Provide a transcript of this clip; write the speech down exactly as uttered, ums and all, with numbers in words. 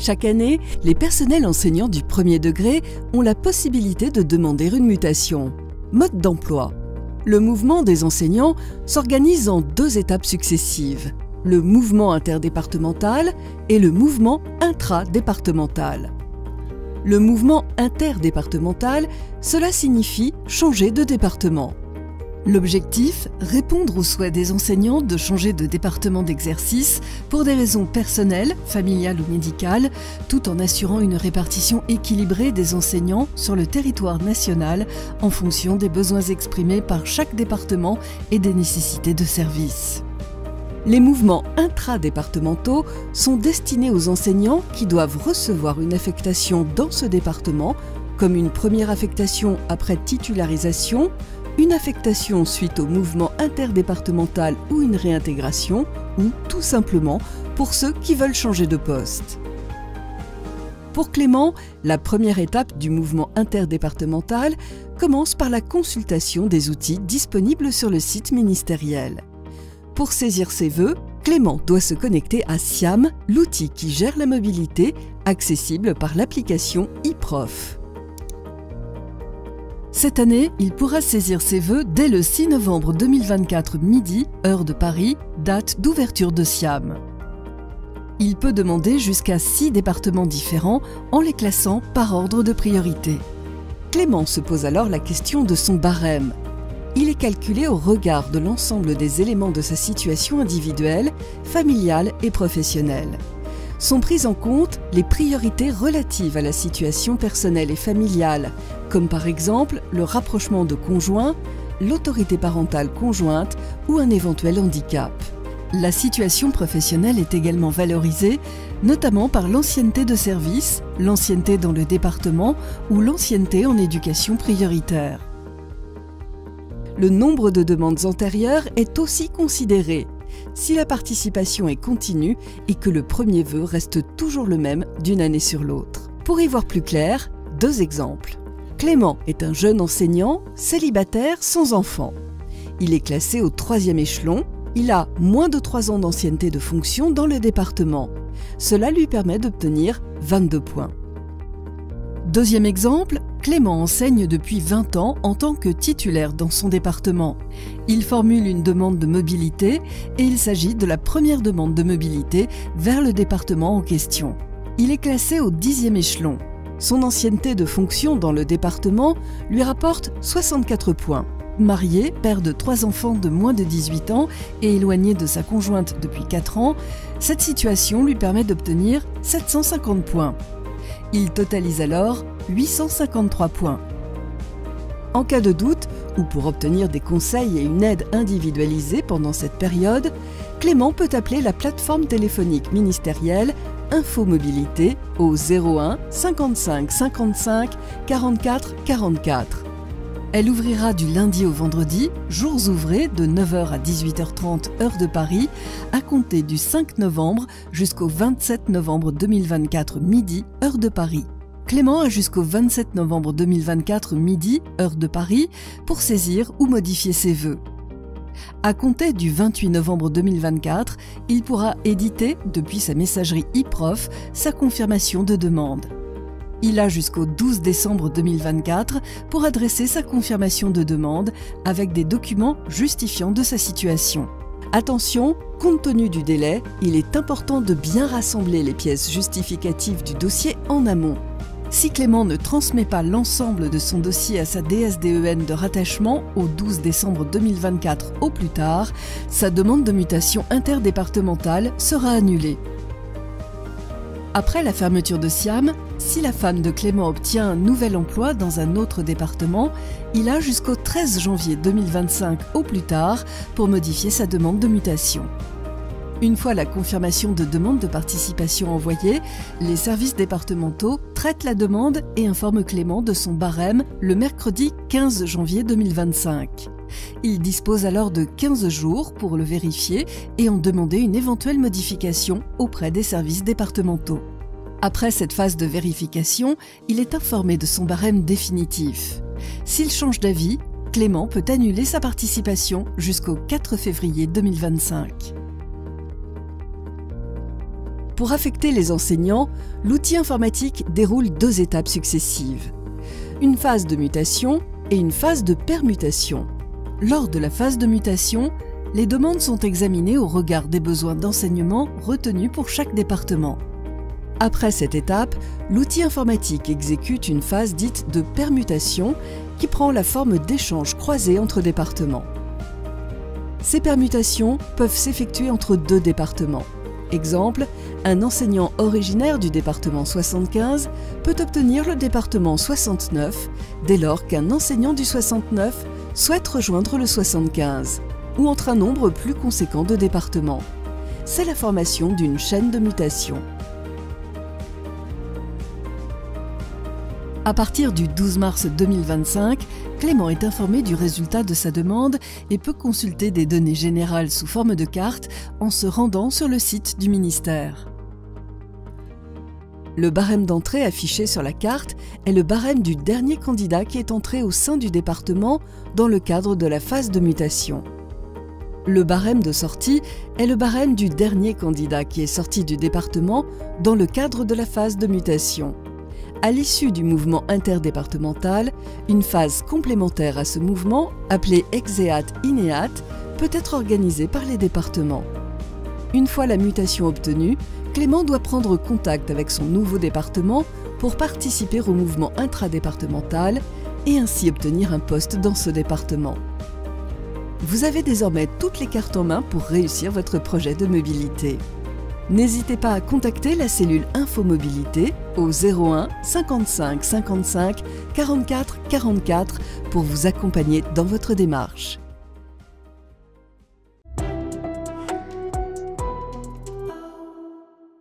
Chaque année, les personnels enseignants du premier degré ont la possibilité de demander une mutation. Mode d'emploi. Le mouvement des enseignants s'organise en deux étapes successives, le mouvement interdépartemental et le mouvement intradépartemental. Le mouvement interdépartemental, cela signifie changer de département. L'objectif, répondre aux souhaits des enseignants de changer de département d'exercice pour des raisons personnelles, familiales ou médicales, tout en assurant une répartition équilibrée des enseignants sur le territoire national en fonction des besoins exprimés par chaque département et des nécessités de service. Les mouvements intradépartementaux sont destinés aux enseignants qui doivent recevoir une affectation dans ce département, comme une première affectation après titularisation, une affectation suite au mouvement interdépartemental ou une réintégration, ou tout simplement pour ceux qui veulent changer de poste. Pour Clément, la première étape du mouvement interdépartemental commence par la consultation des outils disponibles sur le site ministériel. Pour saisir ses vœux, Clément doit se connecter à SIAM, l'outil qui gère la mobilité, accessible par l'application e-prof. Cette année, il pourra saisir ses vœux dès le six novembre deux mille vingt-quatre midi, heure de Paris, date d'ouverture de SIAM. Il peut demander jusqu'à six départements différents en les classant par ordre de priorité. Clément se pose alors la question de son barème. Il est calculé au regard de l'ensemble des éléments de sa situation individuelle, familiale et professionnelle. Sont prises en compte les priorités relatives à la situation personnelle et familiale, comme par exemple le rapprochement de conjoints, l'autorité parentale conjointe ou un éventuel handicap. La situation professionnelle est également valorisée, notamment par l'ancienneté de service, l'ancienneté dans le département ou l'ancienneté en éducation prioritaire. Le nombre de demandes antérieures est aussi considéré, si la participation est continue et que le premier vœu reste toujours le même d'une année sur l'autre. Pour y voir plus clair, deux exemples. Clément est un jeune enseignant, célibataire, sans enfant. Il est classé au troisième échelon, il a moins de trois ans d'ancienneté de fonction dans le département. Cela lui permet d'obtenir vingt-deux points. Deuxième exemple, Clément enseigne depuis vingt ans en tant que titulaire dans son département. Il formule une demande de mobilité et il s'agit de la première demande de mobilité vers le département en question. Il est classé au dixième échelon. Son ancienneté de fonction dans le département lui rapporte soixante-quatre points. Marié, père de trois enfants de moins de dix-huit ans et éloigné de sa conjointe depuis quatre ans, cette situation lui permet d'obtenir sept cent cinquante points. Il totalise alors huit cent cinquante-trois points. En cas de doute, ou pour obtenir des conseils et une aide individualisée pendant cette période, Clément peut appeler la plateforme téléphonique ministérielle Info Mobilité au zéro un cinquante-cinq cinquante-cinq quarante-quatre quarante-quatre. Elle ouvrira du lundi au vendredi, jours ouvrés de neuf heures à dix-huit heures trente heure de Paris, à compter du cinq novembre jusqu'au vingt-sept novembre deux mille vingt-quatre midi, heure de Paris. Clément a jusqu'au vingt-sept novembre deux mille vingt-quatre midi, heure de Paris, pour saisir ou modifier ses vœux. À compter du vingt-huit novembre deux mille vingt-quatre, il pourra éditer, depuis sa messagerie e-prof, sa confirmation de demande. Il a jusqu'au douze décembre deux mille vingt-quatre pour adresser sa confirmation de demande avec des documents justifiant de sa situation. Attention, compte tenu du délai, il est important de bien rassembler les pièces justificatives du dossier en amont. Si Clément ne transmet pas l'ensemble de son dossier à sa D S D E N de rattachement au douze décembre deux mille vingt-quatre au plus tard, sa demande de mutation interdépartementale sera annulée. Après la fermeture de SIAM, si la femme de Clément obtient un nouvel emploi dans un autre département, il a jusqu'au treize janvier deux mille vingt-cinq au plus tard pour modifier sa demande de mutation. Une fois la confirmation de demande de participation envoyée, les services départementaux traitent la demande et informent Clément de son barème le mercredi quinze janvier deux mille vingt-cinq. Il dispose alors de quinze jours pour le vérifier et en demander une éventuelle modification auprès des services départementaux. Après cette phase de vérification, il est informé de son barème définitif. S'il change d'avis, Clément peut annuler sa participation jusqu'au quatre février deux mille vingt-cinq. Pour affecter les enseignants, l'outil informatique déroule deux étapes successives. Une phase de mutation et une phase de permutation. Lors de la phase de mutation, les demandes sont examinées au regard des besoins d'enseignement retenus pour chaque département. Après cette étape, l'outil informatique exécute une phase dite de permutation qui prend la forme d'échanges croisés entre départements. Ces permutations peuvent s'effectuer entre deux départements. Exemple, un enseignant originaire du département soixante-quinze peut obtenir le département soixante-neuf dès lors qu'un enseignant du soixante-neuf souhaite rejoindre le soixante-quinze, ou entre un nombre plus conséquent de départements. C'est la formation d'une chaîne de mutation. À partir du douze mars deux mille vingt-cinq, Clément est informé du résultat de sa demande et peut consulter des données générales sous forme de carte en se rendant sur le site du ministère. Le barème d'entrée affiché sur la carte est le barème du dernier candidat qui est entré au sein du département dans le cadre de la phase de mutation. Le barème de sortie est le barème du dernier candidat qui est sorti du département dans le cadre de la phase de mutation. À l'issue du mouvement interdépartemental, une phase complémentaire à ce mouvement, appelée exeat-ineat, peut être organisée par les départements. Une fois la mutation obtenue, Clément doit prendre contact avec son nouveau département pour participer au mouvement intradépartemental et ainsi obtenir un poste dans ce département. Vous avez désormais toutes les cartes en main pour réussir votre projet de mobilité. N'hésitez pas à contacter la cellule Info Mobilité au zéro un cinquante-cinq cinquante-cinq quarante-quatre quarante-quatre pour vous accompagner dans votre démarche.